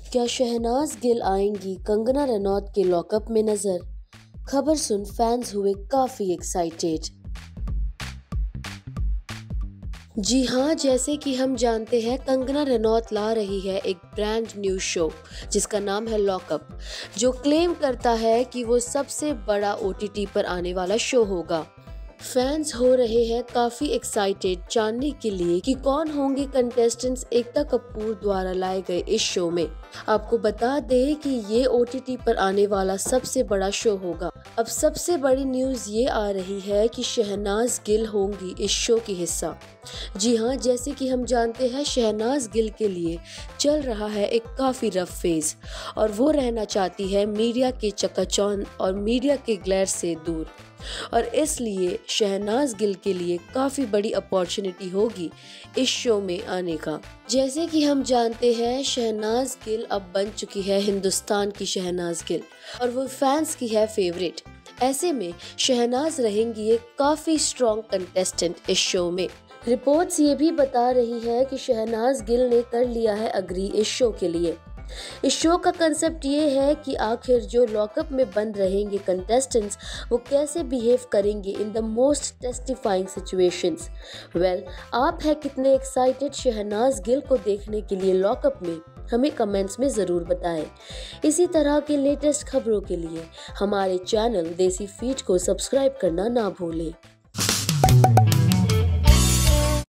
क्या शहनाज गिल आएंगी कंगना रनौत के लॉकअप में नजर? खबर सुन फैंस हुए काफी एक्साइटेड। जी हाँ, जैसे कि हम जानते हैं कंगना रनौत ला रही है एक ब्रांड न्यू शो जिसका नाम है लॉकअप, जो क्लेम करता है कि वो सबसे बड़ा OTT पर आने वाला शो होगा। फैंस हो रहे हैं काफी एक्साइटेड जानने के लिए कि कौन होंगे कंटेस्टेंट्स एकता कपूर द्वारा लाए गए इस शो में। आपको बता दें कि ये OTT पर आने वाला सबसे बड़ा शो होगा। अब सबसे बड़ी न्यूज ये आ रही है कि शहनाज गिल होंगी इस शो की हिस्सा। जी हाँ, जैसे कि हम जानते हैं शहनाज गिल के लिए चल रहा है एक काफी रफ फेज और वो रहना चाहती है मीडिया के चकाचौंध और मीडिया के ग्लेयर से दूर, और इसलिए शहनाज गिल के लिए काफी बड़ी अपॉर्चुनिटी होगी इस शो में आने का। जैसे कि हम जानते हैं शहनाज गिल अब बन चुकी है हिंदुस्तान की शहनाज गिल और वो फैंस की है फेवरेट। ऐसे में शहनाज रहेंगी एक काफी स्ट्रॉन्ग कंटेस्टेंट इस शो में। रिपोर्ट्स ये भी बता रही है कि शहनाज गिल ने कर लिया है अग्री इस शो के लिए। इस शो का कंसेप्ट ये है कि आखिर जो लॉकअप में बंद रहेंगे कंटेस्टेंट्स वो कैसे बिहेव करेंगे in the most testifying situations. Well, आप हैं कितने एक्साइटेड शहनाज गिल को देखने के लिए लॉकअप में? हमें कमेंट्स में ज़रूर बताएं। इसी तरह के लेटेस्ट खबरों के लिए हमारे चैनल देसी फीड को सब्सक्राइब करना ना भूलें।